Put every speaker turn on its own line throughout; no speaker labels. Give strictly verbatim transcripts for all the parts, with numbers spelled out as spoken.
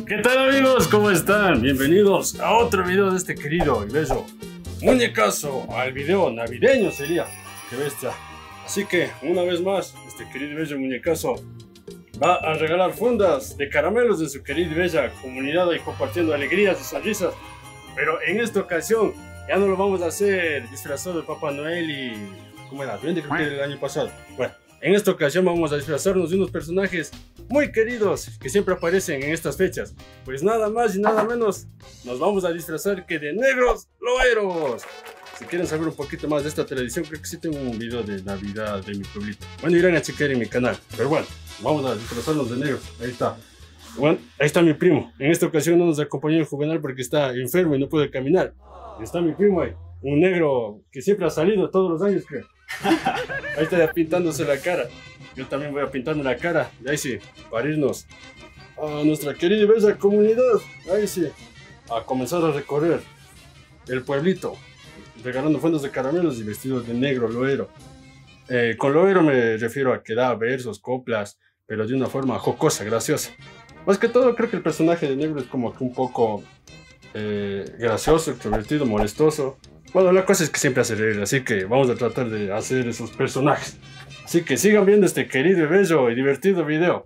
¿Qué tal, amigos? ¿Cómo están? Bienvenidos a otro video de este querido y bello muñecazo, al video navideño sería, qué bestia. Así que una vez más, este querido y bello muñecazo va a regalar fundas de caramelos de su querida y bella comunidad y compartiendo alegrías y sonrisas. Pero en esta ocasión ya no lo vamos a hacer disfrazado de Papá Noel y... ¿cómo era? Duende, creo que era el año pasado. Bueno, en esta ocasión vamos a disfrazarnos de unos personajes muy queridos que siempre aparecen en estas fechas. Pues nada más y nada menos nos vamos a disfrazar que de negros loeros. Si quieren saber un poquito más de esta tradición, creo que sí tengo un video de Navidad de mi pueblito. Bueno, irán a chequear en mi canal. Pero bueno, vamos a disfrazarnos de negros. Ahí está. Bueno, ahí está mi primo. En esta ocasión no nos acompañó el Juvenal porque está enfermo y no puede caminar. Está mi primo ahí, un negro que siempre ha salido todos los años, creo. Ahí está ya pintándose la cara. Yo también voy a pintarme la cara. Y ahí sí, para irnos a nuestra querida y bella comunidad. Ahí sí, a comenzar a recorrer el pueblito, regalando fundas de caramelos y vestidos de negro loero. Eh, con loero me refiero a que da versos, coplas, pero de una forma jocosa, graciosa. Más que todo, creo que el personaje de negro es como que un poco eh, gracioso, extrovertido, molestoso. Bueno, la cosa es que siempre hace reír, así que vamos a tratar de hacer esos personajes. Así que sigan viendo este querido y bello y divertido video.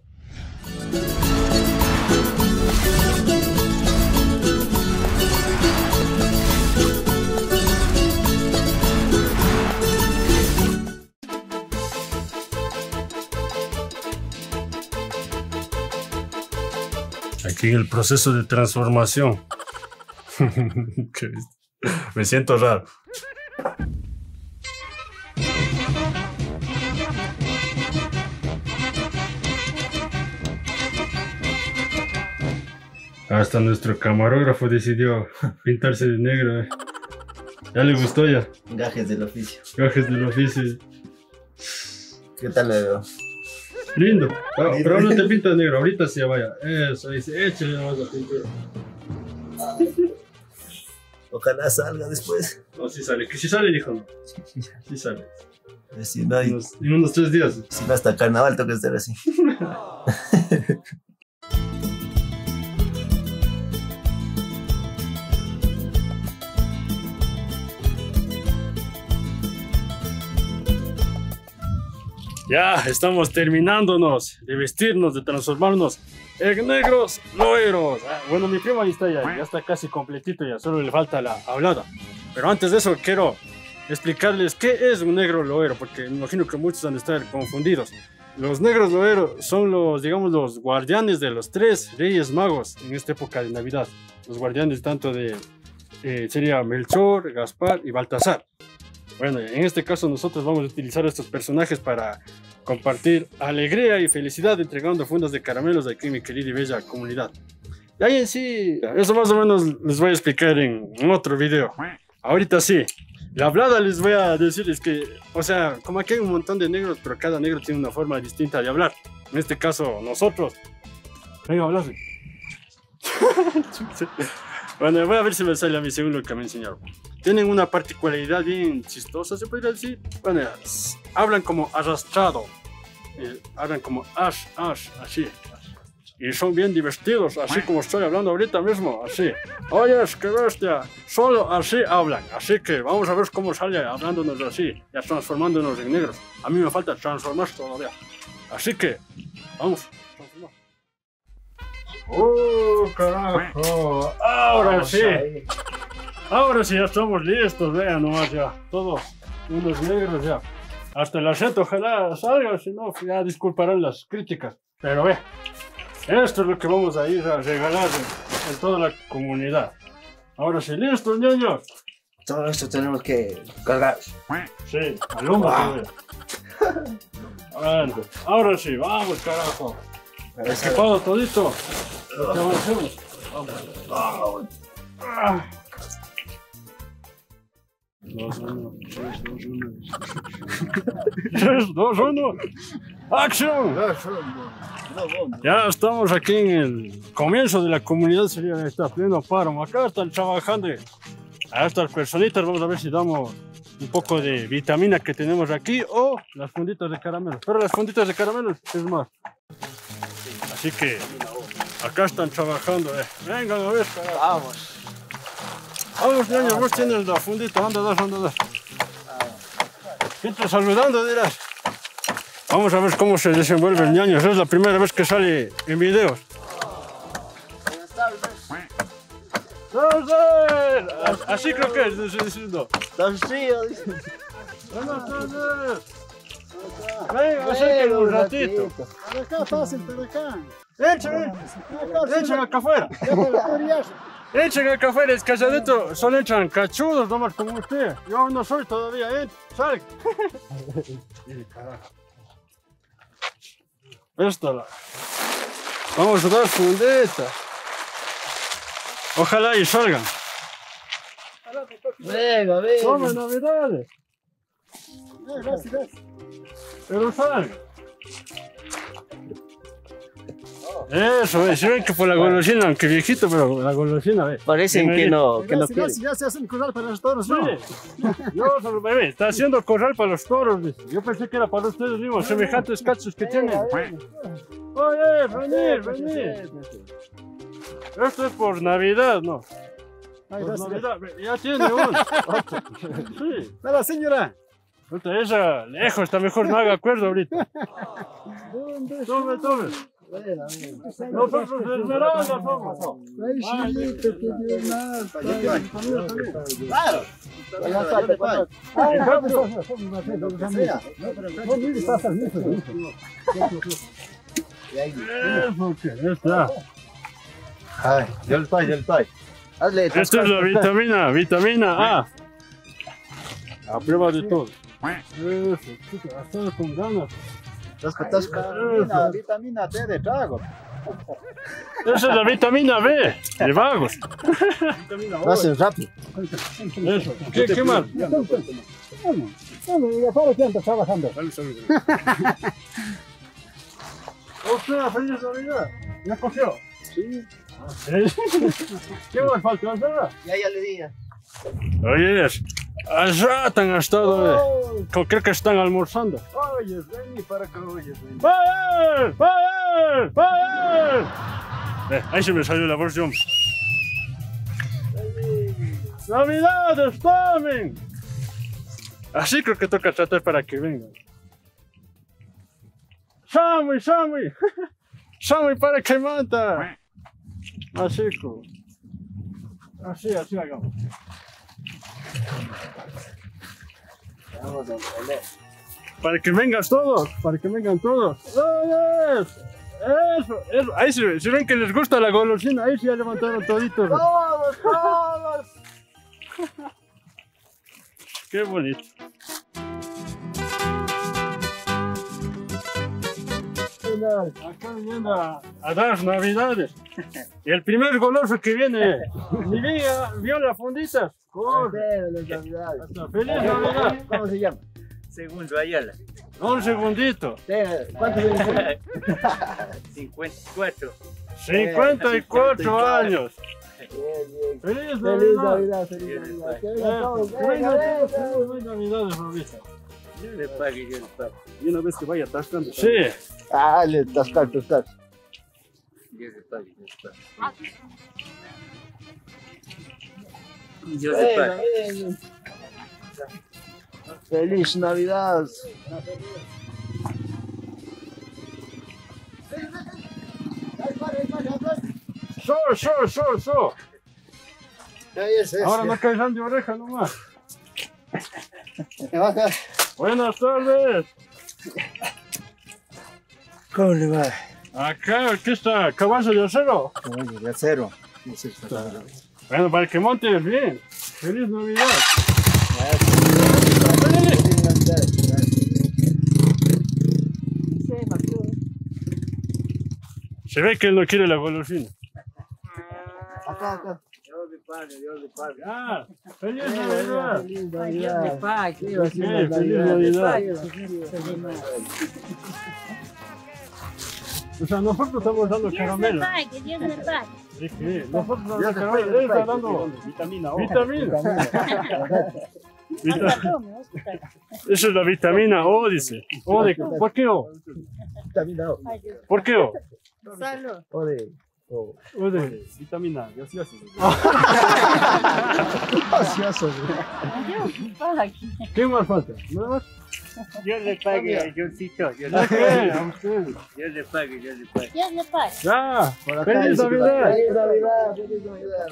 Aquí en el proceso de transformación. Me siento raro. Hasta nuestro camarógrafo decidió pintarse de negro. Eh. Ya le gustó ya.
Gajes del oficio.
Gajes del oficio.
¿Qué tal le veo?
Lindo. Pero, pero no te pintas negro, ahorita sí, vaya. Eso, dice, échale nomás la pintura.
Ojalá salga después.
No, sí sale. Que si sale, dijo no. Sí sale.
Si no hay,
en, unos, en unos tres días.
Si no, hasta carnaval toca estar así.
Ya estamos terminándonos de vestirnos, de transformarnos en negros loeros. Ah, bueno, mi primo ahí está ya, ya está casi completito, ya solo le falta la hablada. Pero antes de eso quiero explicarles qué es un negro loero, porque me imagino que muchos van a estar confundidos. Los negros loeros son los, digamos, los guardianes de los tres reyes magos en esta época de Navidad. Los guardianes tanto de, eh, sería Melchor, Gaspar y Baltasar. Bueno, en este caso nosotros vamos a utilizar estos personajes para compartir alegría y felicidad entregando fundas de caramelos aquí en mi querida y bella comunidad. Y ahí en sí, eso más o menos les voy a explicar en, en otro video. Ahorita sí, la hablada les voy a decir es que, o sea, como aquí hay un montón de negros, pero cada negro tiene una forma distinta de hablar. En este caso, nosotros. Venga, hablar. Bueno, voy a ver si me sale a mí según lo que me enseñaron. Tienen una particularidad bien chistosa, se podría decir. Bueno, hablan como arrastrado. Eh, hablan como ash, ash, así. Y son bien divertidos, así como estoy hablando ahorita mismo, así. Oye, qué bestia. Solo así hablan. Así que vamos a ver cómo sale hablándonos así, ya transformándonos en negros. A mí me falta transformarse todavía. Así que, vamos. ¡Oh, carajo! Ahora sí. Ahora sí ya estamos listos, vean nomás ya. Todos unos negros ya. Hasta el acento ojalá salga, si no ya disculparán las críticas. Pero ve, esto es lo que vamos a ir a regalar en, en toda la comunidad. Ahora sí, listos, niños.
Todo esto tenemos que cargar.
Sí, alumno. Bueno, ahora sí, vamos, carajo. Equipado todito. Lo que avancemos. Vamos. Vamos. Ah. dos, uno, tres, dos, uno. tres, dos, uno. ¡Acción! Ya estamos aquí en el comienzo de la comunidad, sería está pleno paro. Acá están trabajando a estas personitas. Vamos a ver si damos un poco de vitamina que tenemos aquí o las funditas de caramelo. Pero las funditas de caramelo es más. Así que Acá están trabajando, eh. Vengan a ver, carajo.
Vamos.
Vamos, ñaño, vos tienes la fundita, anda, anda, anda. Gente saludando, dirás. Vamos a ver cómo se desenvuelve el ñaño. Es la primera vez que sale en videos.
Buenas tardes.
¡Tardes! Así creo que es, estoy diciendo.
Tan frío, dice.
Buenas tardes. Venga, acérquenme un ratito.
Para acá, fácil, para acá.
Échame, échame acá afuera. Echen acá afuera, es que allá adentro solo entran cachudos nomás como usted. Yo no soy todavía, ¿eh? Sal. Y carajo. Esta la... Vamos a dar fundeta. Ojalá y salgan.
Venga, venga.
Tome novedades. Pero salgan. Eso, eh. Si ven que por la golosina, aunque viejito, pero la golosina, ve.
Parecen que no, que no
Si
quieren.
ya se hacen corral para los toros, ¿no?
Sí. Yo, solo, bebé, está haciendo corral para los toros, dice. Yo pensé que era para ustedes mismos, semejantes cachos que tienen. Oye, venir, venir. Esto es por Navidad, ¿no?
Ay,
Por
gracias.
Navidad, ve, ya tiene uno. Sí.
Nada, señora.
Puta, esa lejos, está mejor no haga acuerdo ahorita. Tome, tome. Nosotros de Esmeralda somos.
Ay, chiquito, que Dios más.
Claro. Ya está, te pago.
Ay,
En cambio, eso que ya está.
Ay, yo le estoy, yo le estoy. Hazle.
Esta es la vitamina, vitamina A. A prueba de todo. Eso, chica, hasta con ganas.
Tasca, tasca.
Vitamina, vitamina D de trago.
Esa es la vitamina B, de vagos.
Lo hacen rápido.
Eso. ¿Qué, qué más?
Vamos, vamos, ya para que anda trabajando.
¡Ostras, feliz Navidad! ¿Ya cogió? Sí. ¿Qué más falta hacer?
Ya, ya le di. ya.
Oye, al rato han estado, eh. Creo que están almorzando.
Oye, ven para acá, oye, ven.
¡Fire! ¡Fire! ¡Fire! Eh, ahí se me salió la voz de hombre. ¡Navidades, tomen! Así creo que toca tratar para que vengan. ¡Samui, Samui! ¡Samui para que mata! Así como. Así, así hagamos.
Vamos a poner.
Para que vengas todos, para que vengan todos. ¡Eso! Eso, eso. Ahí se, se ven que les gusta la golosina, ahí sí ya levantaron toditos.
¡Todos, todos!
Qué bonito. Acá viendo a, a dar navidades. Y el primer goloso que viene, mi vida, vio las funditas. Corre. ¡Feliz Navidad!
¿Cómo se llama?
Segundo Ayala,
Un segundito.
¿Cuántos años?
cincuenta y cuatro.
cincuenta y cuatro años.
Bien, bien.
¡Feliz
Feliz
Navidad!
Navidad, feliz Navidad. Que vengan todos,
Que vengan
venga,
todos,
venga.
feliz Navidades, Robita.
Yo le pague, yo le pago.
Y una vez que vaya atascando.
Sí.
Ah, le tascar, tascar.
Yo le pague, yo le pago. Yo le
Venga,
pago.
venga. Feliz Navidad.
¡So, so, so, so!
Ahí es eso.
Ahora no caigan de oreja nomás.
Me baja.
Buenas tardes.
¿Cómo le va?
Acá, aquí está, caballo de acero.
Oye, de acero.
Bueno, para que montes bien. ¡Feliz Navidad! Se ve que él no quiere la golosina.
Acá, acá.
Yo le pago, yo le pago.
¡Ah! ¡Feliz Navidad!
Feliz
Yo le
Navidad.
pago.
¡Eh, ¡Feliz Navidad! O sea, nosotros estamos dando
Dios me
caramelo.
pague, Dios me pague.
¿De qué? Nosotros damos
Dios te
caramelo.
pague,
Él está dando
Vitamina O.
vitamina. Vita-
Hasta tome, hospital.
Esa es la vitamina O, dice. O de, ¿por qué O?
Vitamina O.
Ay, Dios.
¿Por qué O?
Salud.
O de,
Oh.
Oye, vitamina, gaseosa.
Gracioso.
¿Qué más falta? ¿Nada más?
Yo le pague a Johncito. Yo le
¿A qué?
pague.
A usted.
Yo le pague, yo le pague.
Dios le pague.
Ya,
Por acá
feliz
dice que-
Navidad.
Feliz Navidad, feliz Navidad.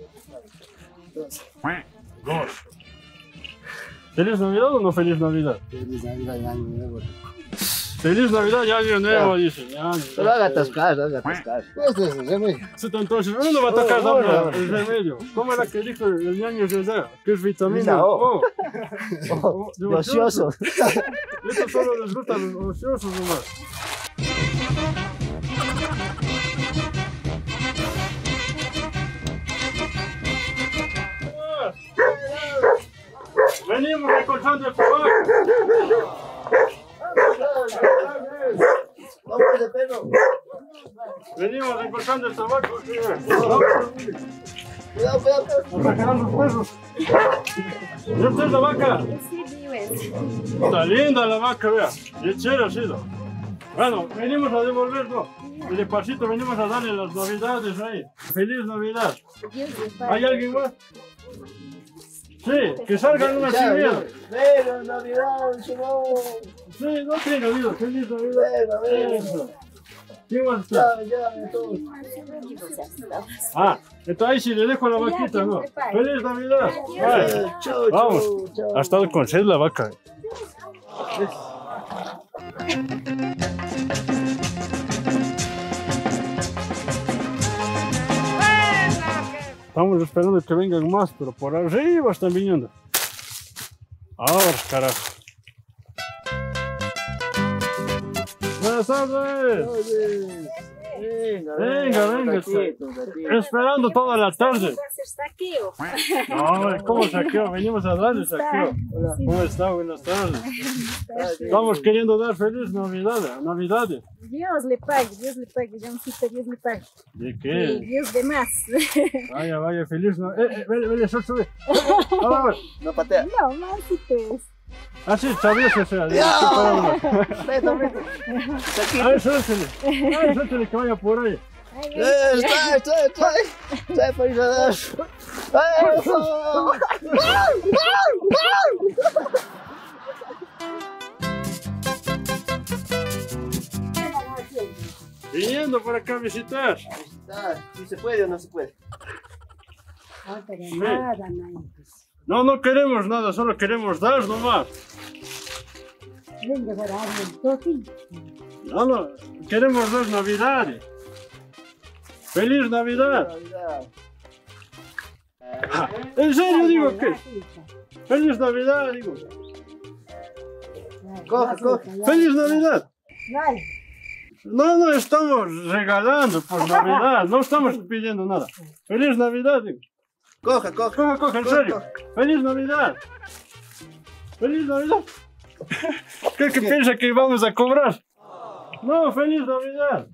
Dos. ¿Feliz Navidad o no feliz Navidad?
Feliz Navidad y Año Nuevo.
Feliz Navidad y Año Nuevo, dice. Ya,
Pero haga atascar, haga atascar. Este es el remedio.
Entonces, uno va a tocar
Oh,
doble
oh,
el remedio. ¿Cómo era que dijo el ñaño José? Que es vitamina
Vitamina O.
O.
Oh,
de
ocioso.
Eso solo les gusta a los ociosos nomás. Venimos recolchando el tabaco.
Vamos de pelo.
Venimos recolchando el tabaco.
Cuidado, cuidado.
Vamos a sacar los perros. ¿Ya está la vaca?
Sí, vives.
Está linda la vaca, vea. Lechera ha sido. Bueno, venimos a devolverlo. Y despacito venimos a darle las navidades ahí. ¡Feliz Navidad!
Dios le pague.
¿Hay alguien más? Sí, que salgan unas sin miedo.
Venga, Navidad, chino.
Sí, no tenga miedo. ¡Feliz Navidad!
Venga, venga.
Eso. ¿Quién más está?
Llame, llame, todos.
Ah, entonces ahí sí le dejo la vaquita, ¿no? ¡Feliz Navidad! Vale.
Eh, Chau,
Vamos.
chau, chau.
Ha estado con sed la vaca. Estamos esperando que vengan más, pero por arriba están viniendo. Ahora, carajo. Buenas tardes.
Oye, Venga,
Venga, venga,
ratito, un ratito.
Esperando toda la tarde.
Va a ser saqueo.
No, ¿cómo saqueo? Venimos a darle saqueo.
Hola.
¿Cómo está? Buenas tardes. Estamos queriendo dar feliz Navidad, Navidades.
Dios le pague, Dios le pague, Johncito, Dios le pague.
¿De
Y
qué?
Dios de más.
Vaya, vaya, feliz Navidad. Eh, eh, vele, vele, sube, sube. Vamos.
No patea.
No, masitos.
Así, sabía que sea.
Vete, vete.
A ver, suéltele. A ver, suéltele que vaya por ahí.
Ay,
Eh, Trae, trae, trae. Trae para ir a dar. ¡Eso!
Viniendo por acá a visitar.
Ah, ¿sí se puede o no se puede?
no, pero nada, no.
No, no queremos nada, solo queremos dar nomás.
Venga a dar un toque.
No, no, queremos dar Navidades. ¡Feliz Navidad!
Navidad.
Ah, ¿en serio digo que? ¡Feliz Navidad! Digo.
Coge, coge.
¡Feliz Navidad!
Vale.
No, no estamos regalando por Navidad, no estamos pidiendo nada. ¡Feliz Navidad! Digo.
Coge, coge.
Coge, coge, en serio. ¡Feliz Navidad! ¡Feliz Navidad! ¿Qué que piensa que vamos a cobrar? No, ¡feliz Navidad!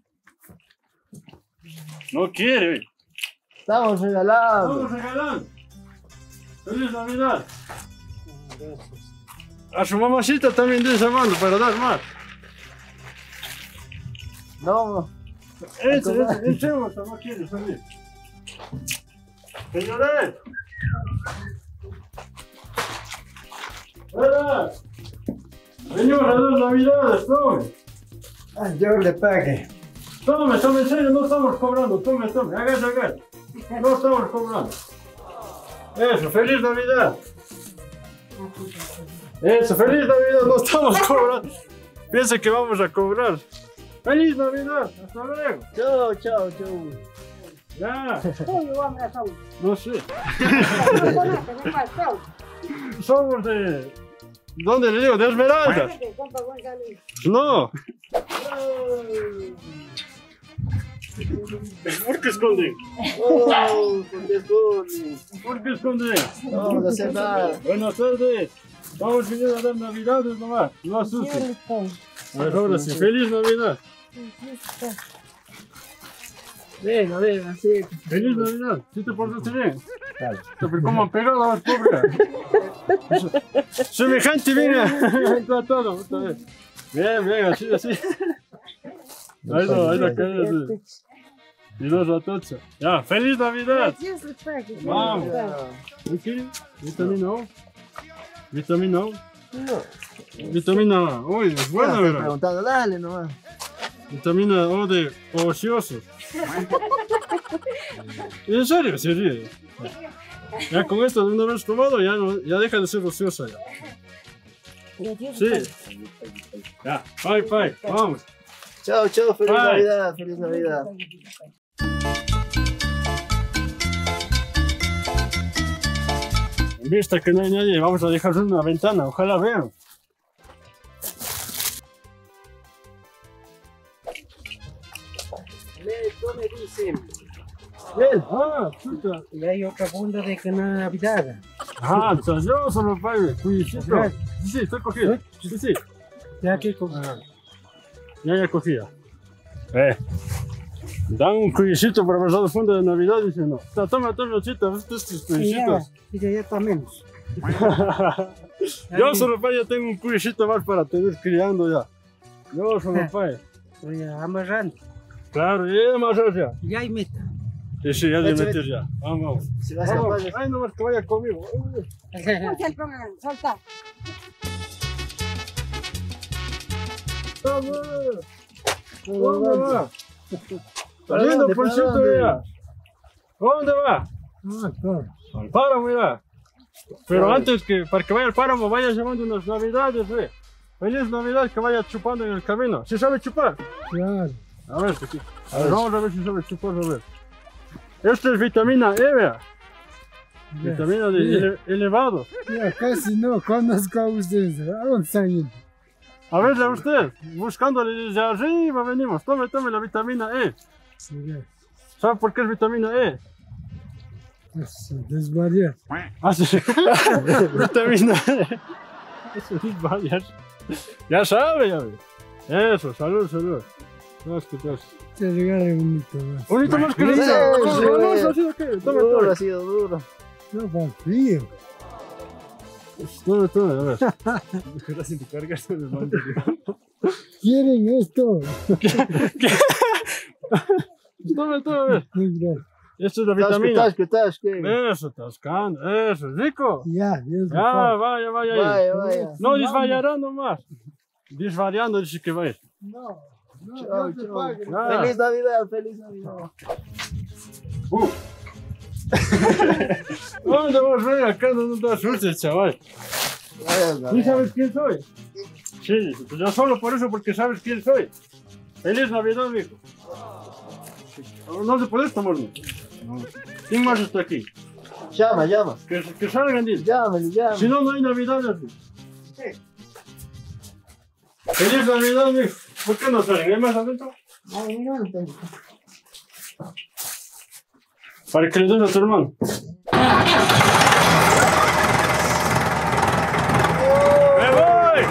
No quiere.
Estamos regalando.
Vamos regalando. ¡Feliz Navidad! A su mamacita también de esa mano para dar más.
No,
Ese, ese, ese, no quiere salir. Señores. ¡Hola! Venimos a dar Navidades, tome.
Ay, Dios le pague.
Tome, tome, en serio, no estamos cobrando. Tome, tome, hágase, hágase. No estamos cobrando. Eso, feliz Navidad. Eso, feliz Navidad, no estamos cobrando. Piensa que vamos a cobrar. ¡Feliz Navidad! ¡Hasta luego!
chau, chau, chau.
¡Ya!
Uy, vamos a hacer.
No sé.
No, no,
Somos de... ¿Dónde le digo? ¿De Esmeralda? No. ¿Por qué esconden?
Oh, ¿por qué esconde?
¿Por qué esconden?
No vamos a hacer nada.
Buenas tardes. Vamos viniendo a dar Navidades nomás. No asusten. A ver, ahora sí. ¡Feliz Navidad!
Venga, venga, sí.
¡Feliz Navidad! ¿Sí te portaste bien? Claro. Pero ¿cómo han pegado a las pobres? Semejante viene a todo. Otra vez. Bien, bien, así, así. Ahí no, ahí no cae así. Y dos atocha. Ya, ¡feliz Navidad!
Dios les pague.
Vamos. ¿Qué? Vitamina O. Vitamina O.
No.
Vitamina O. Uy, es buena,
Estoy
¿verdad?
preguntando, dale nomás.
Vitamina O de ocioso. En serio, se ríe. Ya con esto de una vez tomado, ya, no, ya deja de ser ociosa ya. Sí. Ya, bye, bye, vamos.
Chao, chao, feliz
Bye.
Navidad, feliz Navidad.
En vista que no hay nadie, vamos a dejar una ventana, ojalá vean.
Tome dicen.
Bien, ah, puta.
Y hay otra bunda de Navidad.
Ah, entonces yo solo pague, cuidicito. Sí, sí, estoy cogido. Sí, sí.
Ya que con...
Ah, ya, ya cogía. Eh. Dan un cuillicito para pasar el fondo de Navidad, dice no. Toma, toma, toma, chita, estos
Ya,
cuillicitos.
ya, ya está menos.
Yo solo para ya tengo un cuillicito más para tener criando ya. Yo solo para.
Voy amarrando.
Claro, y más allá.
Ya hay meta.
Sí, sí, ya de
Vete,
meter ya. Vamos.
Si vas a
Vamos.
pagar.
Ay, nomás que vaya conmigo.
Escucha el programa, solta.
¡Vamos! ¿Dónde va? Saliendo
dónde,
por
para
cierto,
dónde?
ya. ¿Dónde va?
Ah, claro.
Al páramo, mira. Pero
Claro.
antes que, para que vaya al páramo, vaya llevando unas navidades, ve. Feliz Navidad, que vaya chupando en el camino. ¿Sí sabe chupar?
Claro.
A ver, que sí. A ver, vamos a ver si sabe chupar, a ver. Esto es vitamina E, vea.
Ya.
Vitamina de
Sí.
ele- elevado.
Ya, casi no conozco a ustedes. ¿A dónde están yendo?
A ver, a usted, buscándole desde arriba venimos. Tome, tome la vitamina E.
Sí, ya.
¿Sabe por qué es vitamina E?
Es desvariar.
Ah, sí. Vitamina E. Eso es varias. Ya sabe, ya ve. Eso, salud, salud. No, es que te hace.
Te regalo un bonito más.
Un hito más que
Sí,
rico.
sí,
No, no,
sí.
eso ha sido que. Tome,
Duro,
tome.
ha sido duro.
No, para frío.
Tome, tome, a ver. Gracias, te cargas el mando.
¿Quieren esto?
Tome, tome, a ver.
Muy gracias.
Esto es la
Tasque,
vitamina.
tasque, tasque.
Eso, tascando. Eso, rico.
Ya, Dios me
Ya,
pague.
vaya, vaya ahí.
Vaya, vaya.
No desvariará nomás. Desvariando dice que va a ir.
No, no,
Chao,
Dios te
chao.
pague.
Ah.
Feliz Navidad, feliz Navidad.
Uh. ¿Dónde vas a ver? Acá no te asustes, chaval.
Vaya,
¿Sí sabes quién soy? Sí, pues yo solo por eso, porque sabes quién soy. Feliz Navidad, mijo. No te puedes tomar, ¿no? ¿Quién más está aquí?
Llama, llama.
Que, que salgan, dice.
Llámale, llámale.
Si no, no hay Navidad aquí. Feliz Navidad, mijo. ¿Por qué no salen? ¿Hay más adentro?
Ay, no, no tengo.
Para que le den a tu hermano. ¡Me voy!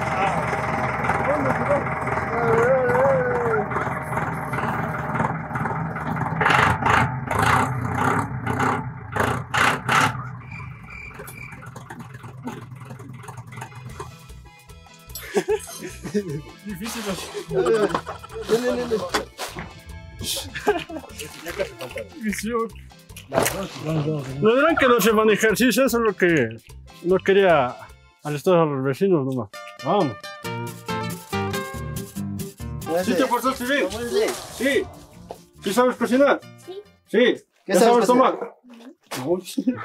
Difícil así.
Dale, dale, dale.
Visión. No dirán que no se maneja ejercicio, eso es lo que no quería alertar a los vecinos nomás. Vamos. ¿Sí te portaste bien?
Muy bien.
Sí. ¿Sí sabes cocinar? Sí. Sí.
¿Qué
¿Ya
sabes
sabes tomar? No.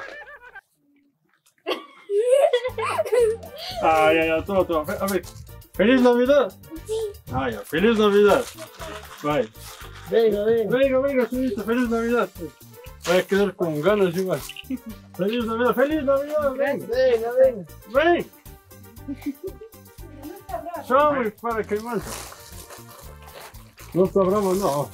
Ah, ya, ya, todo, todo. A ver, ¿feliz Navidad? Sí. Ah, ya, feliz Navidad. Bye.
Venga, venga.
Venga, venga, señorita, feliz Navidad. Voy a quedar con ganas igual. Feliz Navidad, feliz Navidad, ven,
Venga, venga.
ven. Chau, para que más. No está bravo, no.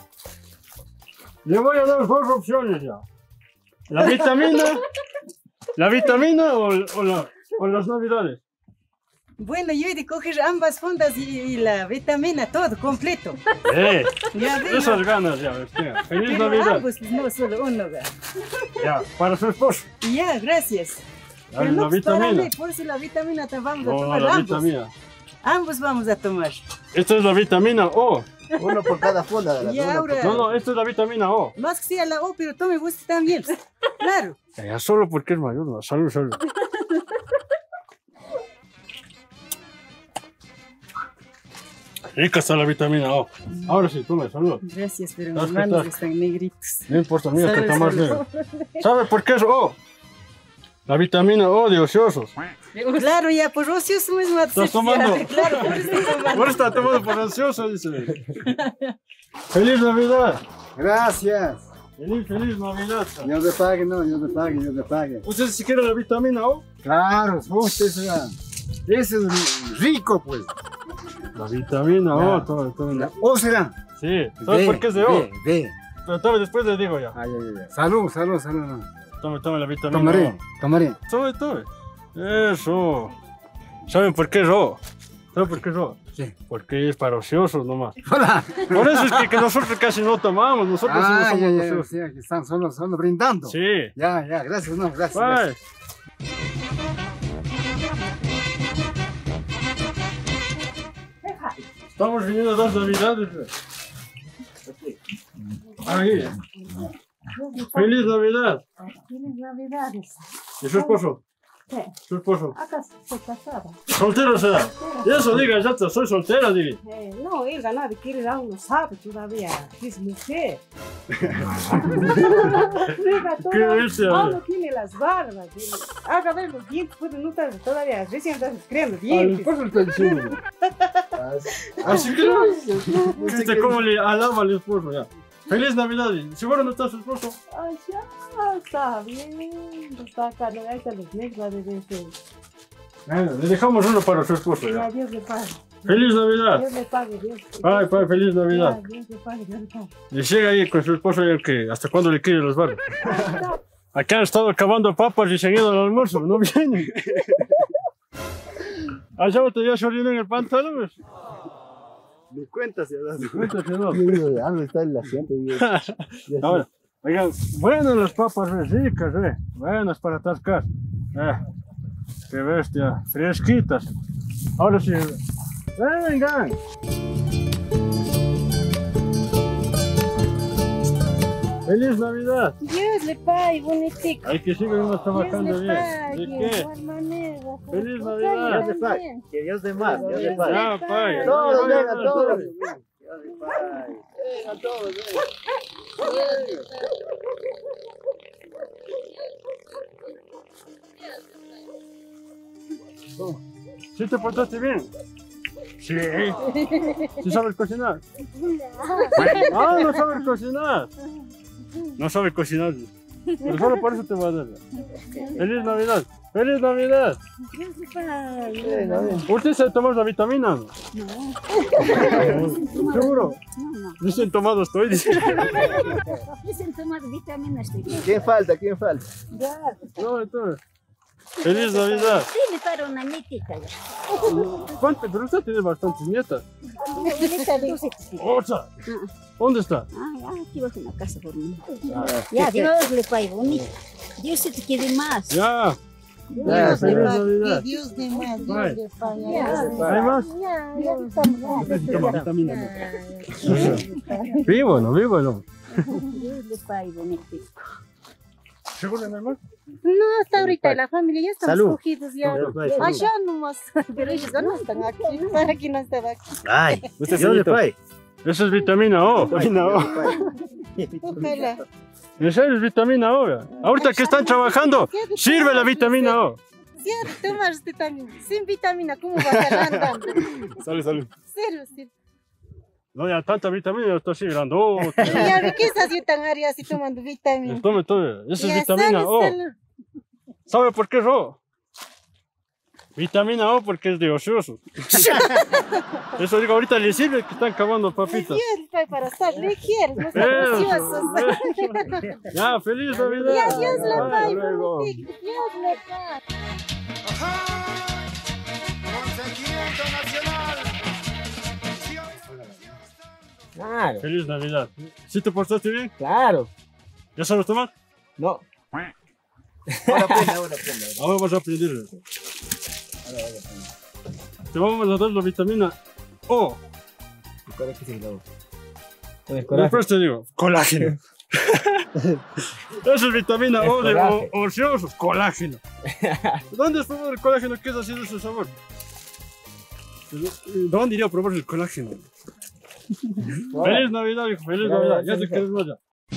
Le voy a dar dos opciones ya. La vitamina, la vitamina o, o, la, o las navidades.
Bueno, yo he de coger ambas fundas y, y la vitamina, todo completo.
Eh,
Ya veo.
esas ganas ya, hostia. Feliz
Pero
Navidad.
ambos, pues no solo uno. ¿verdad?
Ya, para su esposo.
Ya, gracias.
Dale
Pero no,
la
pues, para
vitamina.
mí, por si la vitamina te vamos a
No,
tomar
la
ambos.
vitamina.
Ambos vamos a tomar.
Esta es la vitamina O.
Uno por cada funda de la
Y
uno por-
ahora,
No, no, esta es la vitamina O.
más que sea la O, pero tome usted también. Claro.
Ya, ya solo porque es mayor, no. Salud, salud. Rica está la vitamina O. Ahora sí, tome, salud.
Gracias, pero
¿Sabes
mis
qué
manos
tal?
están negritos.
No importa, mira que
Salud,
está más
salud.
negro. ¿Sabe por qué es O? La vitamina O de ociosos.
Claro, ya, por ocioso mismo.
¿Estás tomando?
Claro, por eso estoy tomando.
Ahora está tomando por ocioso, dice. ¡Feliz Navidad!
Gracias.
¡Feliz, feliz Navidad!
Dios le pague, no, Dios le pague, Dios le pague.
¿Usted si quiere la vitamina O?
Claro, usted será. Ese es rico, pues.
La vitamina O,
Ya.
tome, tome.
La O será.
Sí, ¿sabes por qué es de O?
Ve, ve.
Pero tome, después le digo ya.
Ay, ay, ay. Salud, salud, salud. No.
Tome, tome la vitamina
Tomaré,
O.
tomaré.
Tome, tome. Eso. ¿Saben por qué es O? ¿Saben por qué es O?
Sí.
Porque es para ociosos nomás.
Hola.
Por eso es que, que nosotros casi no tomamos, nosotros sí no
Ah,
somos
ya, ya,
ociosos.
sí, aquí están solo, solo brindando.
Sí.
Ya, ya, gracias, no, gracias. gracias.
Bye. Estamos viniendo las navidades. Ahí. ¡Feliz Navidad!
Feliz Navidades.
¿Y su esposo?
¿Qué?
¿Su esposo?
Acá estoy casada.
¿Soltero será? Y eso diga, ya está, soy soltera, diga.
Eh, no, él nadie quiere dar uno sabe todavía que es mujer. Diga todo,
¿Qué dice?
uno tiene las barbas. Tiene, haga ver los dientes, pues no está todavía, recién estás creando
Al
dientes.
esposo está diciendo. Así que no. ¿Viste cómo le alaba al esposo ya? ¡Feliz Navidad! ¿Seguro no está su esposo?
Ay, ya, está bien. Está acá, no, ahí están los negros de ese.
Bueno, le dejamos uno para su esposo
Ya,
ya.
Dios le pague.
¡Feliz Navidad!
Dios le pague, Dios.
Ay, padre, feliz Navidad.
Ya, Dios le pague, Dios le pague.
Y llega ahí con su esposo y el que hasta cuándo le quiere los barbas. Acá han estado acabando papas y seguido el almuerzo, no vienen. Allá te ya se orinó en el pantalón. pues.
Ni cuenta se ha dado.
Cuéntate, ¿no?
Yo digo, ah, no está el asiento. y- y así.
Ahora, oigan, buenas las papas, eh, ricas, eh. Buenas para atascar. Eh, qué bestia, fresquitas. Ahora sí, vengan. ¡Feliz Navidad!
Dios le pague, bonitico.
Hay que seguir uno trabajando
Dios le
bien.
pague,
¿De
de
qué?
igual manera.
¡Feliz
Pues,
Navidad!
Dios le pague. Que Dios de más, Dios le pague.
Ya, pay.
Todos,
Ya,
vengan,
ya,
todos.
ya.
Dios le pague. Vengan todos, vengan.
¿Sí te portaste bien? Sí. ¿Sí sabes cocinar? Ah, no sabes cocinar. No sabes cocinar. Pero solo por eso te voy a dar. ¡Feliz Navidad! ¡Feliz Navidad!
Dios le pague.
Venga, venga.
¿Usted se tomó la vitamina? No. ¿Seguro?
No, no.
Dicen tomado estoy. Dice.
Dicen tomar vitaminas. estoy bien.
¿Quién falta? ¿Quién falta?
Ya.
No, entonces. ¡Feliz Navidad!
Sí, me para una nietita ya.
¿Cuánto? Pero usted tiene bastantes nietas.
Nietita de doce.
¡Ocha! ¿Dónde está?
Ah, ya, aquí vas en la casa por mí. Ya, Dios le pague, bonito. Dios se te quiere más.
Ya.
Ya,
¡Feliz Navidad!
Dios de más,
Bye.
Dios de pague.
Ya,
¿Hay más?
ya, ya estamos.
Usted sí toma vitamina, ¿no? Vivo, ¿no? Vivo, ¿no?
Dios le pague, bonito.
¿Seguro no hay más?
No, hasta ahorita la familia ya estamos
Salud.
cogidos ya.
Dios le pague.
Allá nomás, pero ellos ya no están aquí, aquí no están aquí.
Ay,
Usted
Dios le
señorito.
pague.
Eso es vitamina O. Vitamina O.
Ojalá.
Eso es vitamina O. ya. Ahorita que están trabajando, sirve la vitamina O.
Sí, tomar usted también. Sin vitamina, ¿cómo vas a estar andando?
Salud, salud.
Serio, sí.
No, ya tanta vitamina, está así grandote.
Ya ve que estás yo tan área así tomando vitamina.
Tome todo. Eso es
Ya,
vitamina
salud,
O.
salud.
¿Sabe por qué es O? Vitamina O porque es de ociosos. Eso digo, ahorita le sirve que están acabando papitas.
Dios, pa- para estar ligeros, no estar
Eso,
ociosos.
eso. Ya, feliz Navidad.
Ya, Dios le
Hasta
pague,
luego.
bonitico, Dios le pague.
Claro,
Feliz Navidad. ¿Sí te portaste bien?
claro.
¿Ya sabes tomar?
No. Ahora aprende, ahora aprende.
Ahora vas a aprender. Te vamos a dar la vitamina O.
¿Cuál es que se grabó?
Después te digo, colágeno. Eso es vitamina O de o- ociosos, colágeno. ¿Dónde has probado el colágeno? ¿Qué es así de ese sabor? ¿Dónde iría a probar el colágeno? Feliz Navidad, hijo, feliz Navidad. Ya te quedas ya.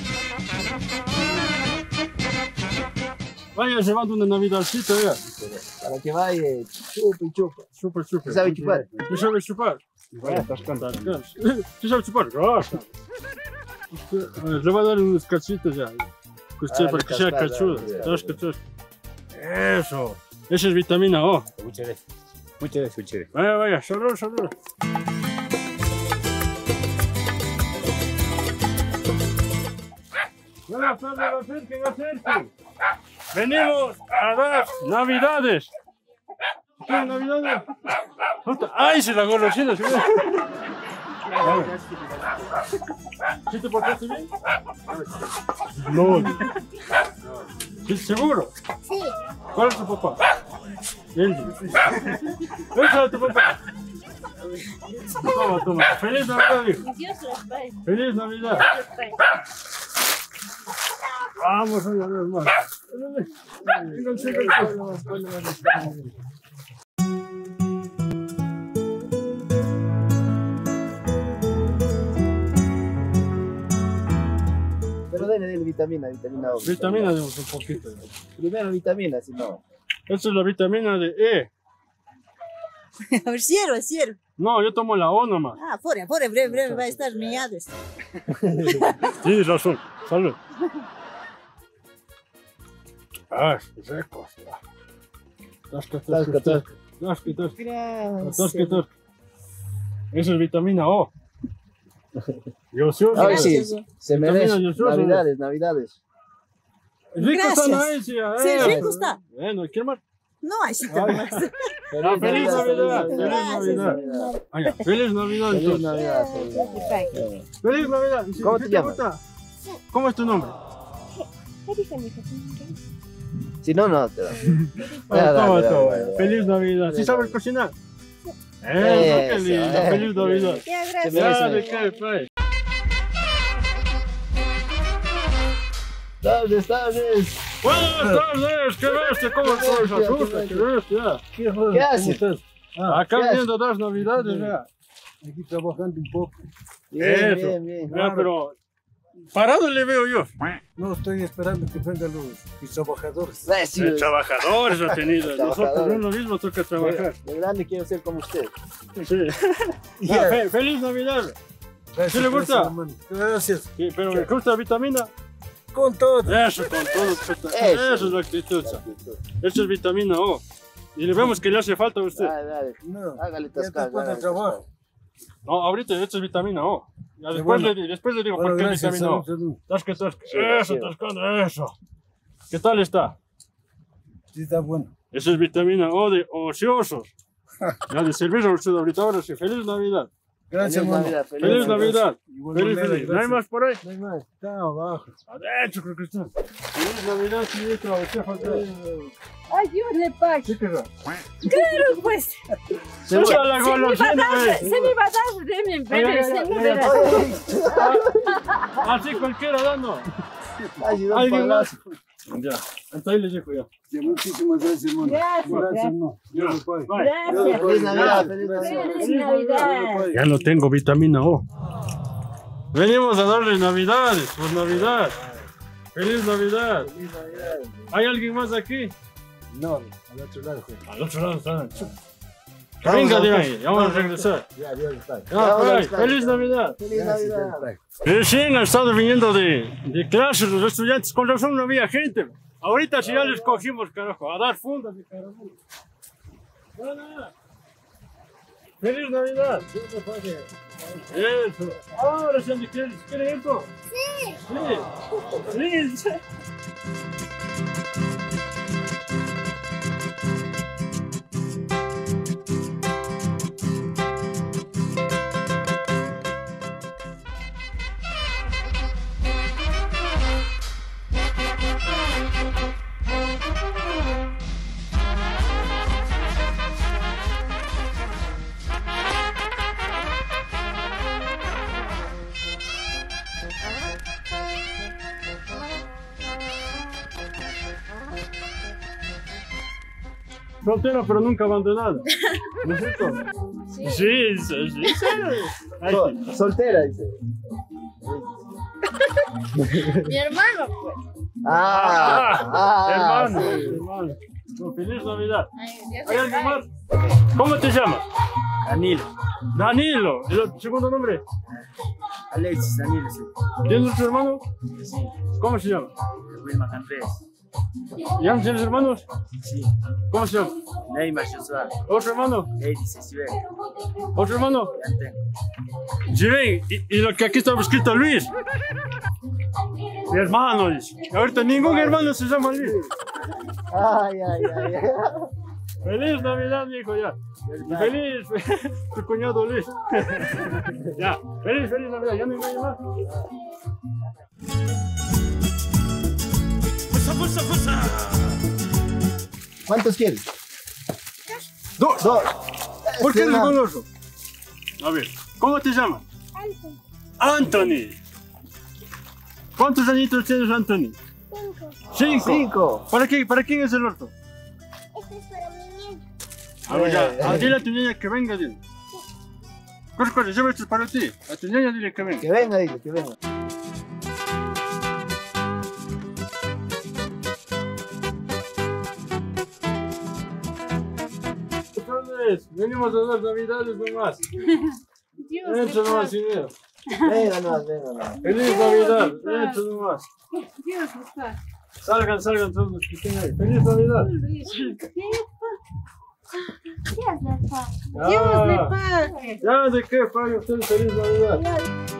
Vaya llevando una Navidadcita ya.
Para que vaya, chupa y chupa.
Súper, súper.
¿Tú sabes chupar?
¿Tú sabes chupar? Vaya, estás cantando. ¿Tú sabes chupar? Gracias. Le voy a dar unos cachitos ya. Que usted,
Ah,
para que sea
cascada,
cachudo.
ya,
¿Sabes
ya.
qué es? Eso. Esa es vitamina O.
Muchas gracias. Muchas gracias, muchas gracias.
Vaya, vaya, salud, salud. Buenas tardes, acerquen, acerquen. Venimos a dar navidades. ¿Qué navidades? Puta, ¡ay, se la golosina! ¿Sí ¿Sí te portaste bien? No. ¿Sí, ¿Seguro?
Sí.
¿Cuál es tu papá? Él. Déjalo a tu papá. Toma, toma. ¡Feliz Navidad, hijo!
Dios los pague.
¡Feliz Navidad!
Dios pague.
Vamos una vez más. Venga, chica.
Pero dale, dale vitamina, vitamina O.
Vitamina de un poquito.
Primero vitamina, si no.
Esta es la vitamina de E.
O cielo, cielo.
No, yo tomo la O nomás.
Ah, fuera, fuera, breve, breve, va a estar miados.
Tienes razón. Salud. Ah, rico. Tasca, tasca, tasca. Tasca, tasca. Tasca, tasca. Esa es vitamina O. Y ocioso.
A ver si se
Vitamina
merece.
y ocioso.
Navidades, navidades.
Rico está la
Gracias.
herencia.
Sí,
eh.
rico está.
Bueno, ¿qué más?
No, así está
Ay.
más.
Ah, feliz Navidad. Feliz Navidad.
Navidad.
Ah, ya, feliz Navidad.
Feliz
entonces.
Navidad. feliz Navidad.
Feliz Navidad. ¿Sí-
¿Cómo
sí
te llamas?
gusta? ¿Cómo es tu nombre?
Si no, no te da.
Ah,
Ya,
toma,
dale,
toma.
dale, dale.
Feliz Navidad. ¿Sí
Feliz
sabes
Navidad.
cocinar? Eso,
Eso,
qué lindo.
eh.
Feliz Navidad.
Ya,
Se
gracias.
merece.
Ya, ¿de qué, pues?
Tardes, tardes.
Buenas tardes, qué bestia, ¿cómo estás? Asusta, qué bestia.
¿Qué haces?
Acá
¿Qué
viendo las navidades, vea.
Aquí trabajando un poco.
Bien,
Eso.
bien, bien.
Vea, pero parado le veo yo.
No, estoy esperando que vengan los, los trabajadores.
Ah, sí,
El trabajadores ha tenido. Nosotros
Trabajadores.
uno mismo toca trabajar.
de grande quiero ser como usted.
Sí. Ah, fe- feliz Navidad.
Gracias,
¿Sí le gusta?
gracias, hermano. Gracias.
Sí, pero me gusta vitamina.
Con todo.
Eso, con todo. puta.
Eso.
Eso es la actitud. Eso es vitamina O. Y le vemos que le hace falta a usted.
Dale, dale.
No,
Hágale
ya
tascar.
después del
hágale
trabajo.
No, ahorita esto es vitamina O. Ya después,
bueno.
le, después le digo
Bueno,
por qué es
gracias.
vitamina O.
Salud, salud.
Tasca, tasca.
Sí,
Eso,
sí.
tascando, eso. ¿Qué tal está?
Sí, está bueno.
Esa es vitamina O de ociosos. Ya de servicio a usted ahorita, ahora sí. Feliz Navidad.
Gracias,
Feliz
hermano.
Navidad,
Feliz Navidad.
Igual
Feliz,
manera,
feliz. ¿No hay
gracias.
más por ahí?
No hay más. Está abajo.
Adentro creo que está. Feliz Navidad, señorita. Usted falta.
Ay, Dios le pague.
¿Sí que no?
Claro, pues.
Se va.
Esa la
Se me va a
golosina,
dar,
eh.
se me va a dar de mi
Ay,
bebé,
ay,
se
ay,
me
ay,
verá.
Así cualquiera dando.
Ay, si da un
¿Alguien más?
palazo.
Ya, hasta ahí les dejo ya.
Sí, muchísimas gracias, hermano.
Gracias, gracias.
no.
Ya,
Dios le pague.
bye.
Gracias.
Feliz Navidad, feliz Navidad.
Feliz Navidad.
Ya no tengo vitamina O. Venimos a darle navidades, por Navidad. Feliz Navidad. ¿Hay alguien más aquí?
No, al otro lado. pues.
Al otro lado están. Que venga de ahí, ya vamos a regresar.
Ya, Dios le pague.
Ya,
vamos a
bye.
estar.
Feliz Navidad.
Feliz
Gracias, Dios le
Navidad.
pague.
Recién han estado viniendo de, de clases los estudiantes, con razón no había gente. Ahorita sí ya les cogimos, carajo, a dar fundas y carajo. Nada. ¡Feliz Navidad! Dios te pague. Eso. Ahora sí, ¿quieres ¿quieres esto? Sí. Sí. Sí. Soltera, pero nunca abandonada. ¿No es cierto?
Sí.
Sí, sí, sí. sí. Ay,
Sol- soltera, dice.
Mi hermano, pues.
Ah, ah,
hermano,
sí.
hermano. No, feliz Navidad.
Ay, Dios
¿Hay
te
alguien
pague.
más? ¿Cómo te llamas?
Danilo.
Danilo. ¿Y el segundo nombre?
Alexis, Danilo, sí.
¿Tienes otro hermano?
Sí.
¿Cómo se llama?
Wilma Andrés.
¿Ya no tienes hermanos?
Sí.
¿Cómo se llama?
Neymar Josué.
¿Otro hermano?
Eddie Cecibe.
¿Otro hermano?
Ya tengo.
Sí, ven. Y, y lo que aquí está escrito Luis. Mi hermano, dice. Ahorita ningún hermano se llama Luis.
Ay, ay, ay, ay.
Feliz Navidad, mi hijo, ya. Y feliz, tu cuñado Luis. Ya, feliz, feliz Navidad, ya no hay nadie más. ¡Fuerza, fuerza, fuerza!
¿Cuántos quieres?
Dos.
Dos.
¿Por qué
Este,
eres
no.
goloso? A ver, ¿cómo te llamas? Anthony. ¿Cuántos añitos tienes, Anthony?
Cinco.
Cinco.
Cinco.
¿Para qué? ¿Para quién es el orto?
Este es para mi niña.
A ver,
Eh,
ya, ah,
eh.
dile a tu niña que venga, dile. Corre, corre, lleva esto para ti. A tu niña dile que venga.
Que venga, dile, que venga.
Entonces, venimos a dar Navidades nomás.
Dios
Entra
te
nomás,
pague.
sin miedo.
Venga, no, venga, no.
Feliz Navidad, entra nomás.
Dios te pague.
Salgan, salgan todos los que estén ahí. Feliz Navidad.
Dios le pague.
Dios le
Ya,
pague.
ya, ¿de qué pague usted feliz Navidad?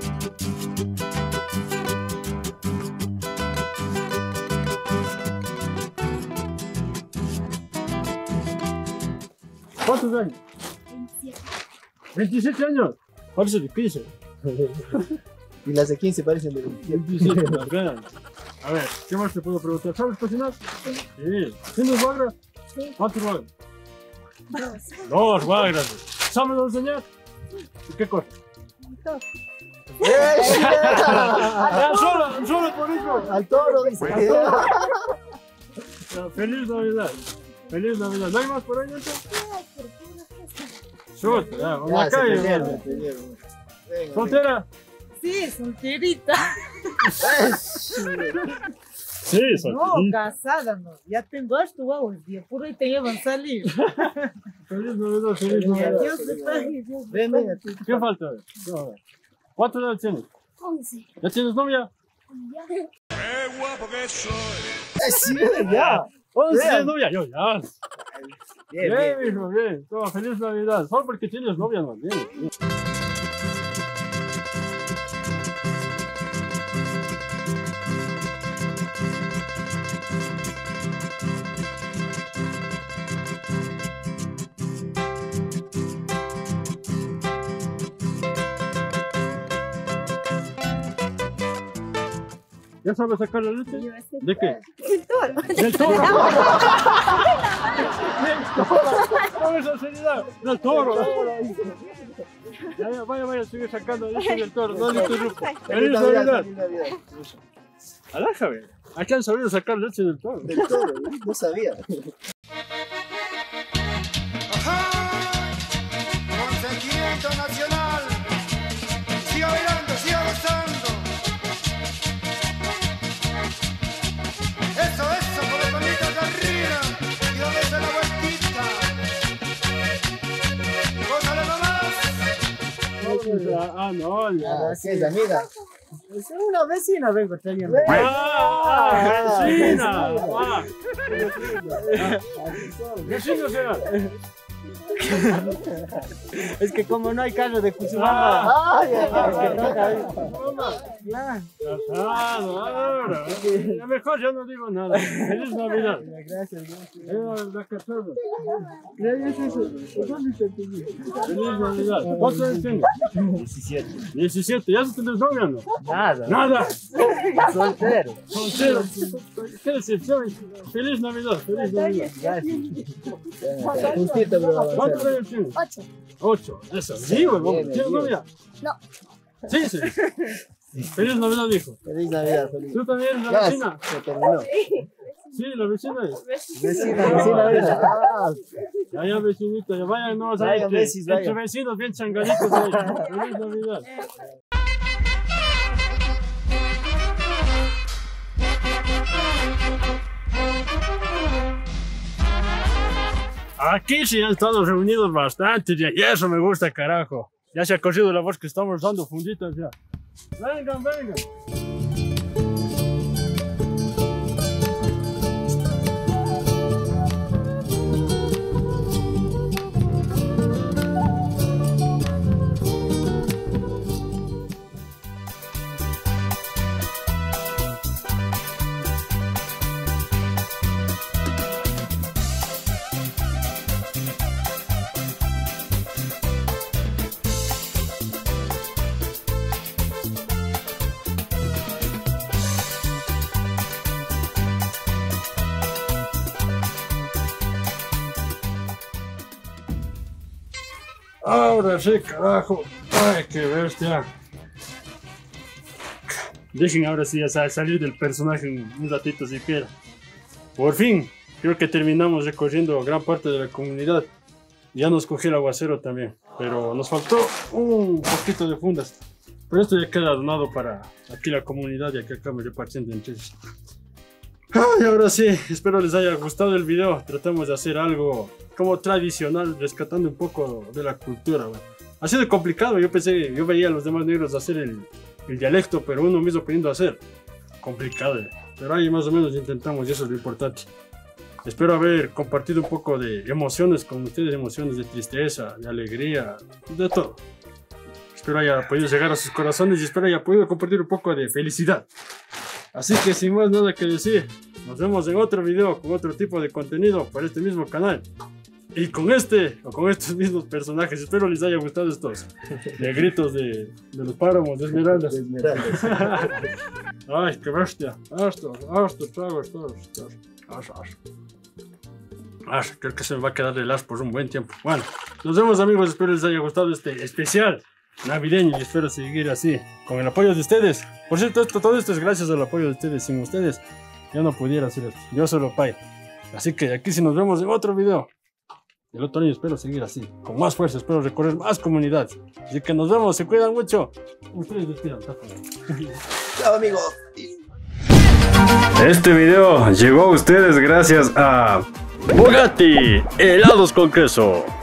¿Cuántos años? veintisiete años. Parece de quince.
Y las de quince parecen de
veintisiete, las ganas. A ver, ¿qué más te puedo preguntar? ¿Sabes cocinar? Sí. ¿Tienes bagras?
Sí.
¿Cuántos bagras?
Dos.
Dos bagras. ¿Sabes enseñar? ¿Y qué cosa? Ya, solo, solo por eso.
Al toro, dice.
Ya, feliz Navidad. Feliz Navidad. ¿No hay más por ahí, entonces? Chuta, ya, vamos
Ya,
a la
se
calle.
perdieron,
vamos.
se perdieron. Venga, venga.
¿Soltera?
Sí, solterita.
Sí,
No,
solterita.
casada no. Ya tengo esto, wow, el día por ahí te llevan a salir.
Feliz Navidad, feliz Navidad.
Dios te pague, Dios te
Ven,
pague.
venga, tú.
¿Qué falta? A ver, a ver. ¿Cuántos años tienes?
Once.
¿Ya tienes novia?
Ya.
Eh, sí, ya.
¿Once
Bien.
tienes novia? Yo, ya.
Bien,
Bien,
bien.
hijo, bien. Toma, feliz Navidad. Solo porque tienes novia, no. Bien, bien. ¿Ya sabes sacar la leche? ¿De qué?
El toro.
¡Del toro! ¡Con esa seriedad! ¡Del toro! Ya, ya, vaya, vaya, sigue sacando leche del toro, no le interrumpa. ¡Feliz Navidad!
feliz Navidad.
Alájame. Aquí han sabido sacar leche del toro.
Del toro, no sabía.
Consentimiento nacional. Siga bailando, siga gozando. Eso, eso, por las manitas de arriba. Y dame la vueltita. Gózale nomás.
Ah, no, ya.
Ah, ¿qué es, amiga?
Es una vecina vengo trayendo.
¡Ah! ¡Vecina! ¡Ah! ¡Vecino será!
Es que como no hay carro de Cuchumama.
Ay, ay, ay, ay.
Claro.
Casado, ahora. Ya mejor ya no digo nada. ¡Feliz Navidad!
Gracias, gracias.
Era la casada.
Gracias, eso. ¿Dónde está tu hijo?
¡Feliz Navidad! ¿Cuántos años tienes?
diecisiete.
diecisiete. ¿Ya se tienes novia o no?
Nada.
¡Nada!
Soltero.
Soltero. ¿Qué decepción? ¡Feliz Navidad! ¡Feliz Navidad!
Gracias. Justito, bro.
¿Cuántos años tienes?
Ocho.
Ocho. Eso. Sí, huevón. ¿Tienes novia?
No.
Sí, sí. Feliz Navidad, hijo.
Feliz Navidad, feliz.
¿Tú también eres la
Ya,
vecina?
se terminó.
Sí, la vecina.
Vecina, vecina, vecina. Ah,
Ya, ya, vecinita, ya vayan, no vas a ver
Vaya,
que
vecis,
entre
vaya.
vecinos bien changaditos ahí. Feliz Navidad. Aquí sí han estado reunidos bastante ya, y eso me gusta, carajo. Ya se ha corrido la voz que estamos dando funditas ya. Vengan, vengan. Ahora sí, carajo. Ay, qué bestia. Dejen ahora sí a salir del personaje un, un ratito siquiera. Por fin, creo que terminamos recorriendo gran parte de la comunidad. Ya nos cogió el aguacero también, pero nos faltó un poquito de fundas. Pero esto ya queda donado para aquí la comunidad, ya que acá me repartiendo entre ellos. Ay, ahora sí, espero les haya gustado el video. Tratamos de hacer algo como tradicional, rescatando un poco de la cultura, güey. Ha sido complicado, yo pensé, yo veía a los demás negros hacer el, el dialecto, pero uno mismo pidiendo hacer. Complicado, güey. Pero ahí más o menos intentamos y eso es lo importante. Espero haber compartido un poco de emociones con ustedes, emociones de tristeza, de alegría, de todo. Espero haya podido llegar a sus corazones y espero haya podido compartir un poco de felicidad. Así que sin más nada que decir, nos vemos en otro video con otro tipo de contenido por este mismo canal. Y con este, o con estos mismos personajes, espero les haya gustado estos negritos de, de los páramos de Esmeraldas. Ay, qué bestia. Hasta, hasta, trago, hasta, hasta, hasta. Creo que se me va a quedar el as por un buen tiempo. Bueno, nos vemos amigos, espero les haya gustado este especial navideño y espero seguir así, con el apoyo de ustedes. Por cierto, esto, todo esto es gracias al apoyo de ustedes. Sin ustedes, yo no pudiera hacer esto. Yo solo pay. Así que aquí sí nos vemos en otro video. El otro año espero seguir así, con más fuerza, espero recorrer más comunidad. Así que nos vemos, se cuidan mucho. Ustedes despidan.
chao, amigos.
Este video llegó a ustedes gracias a Bugatti helados con queso.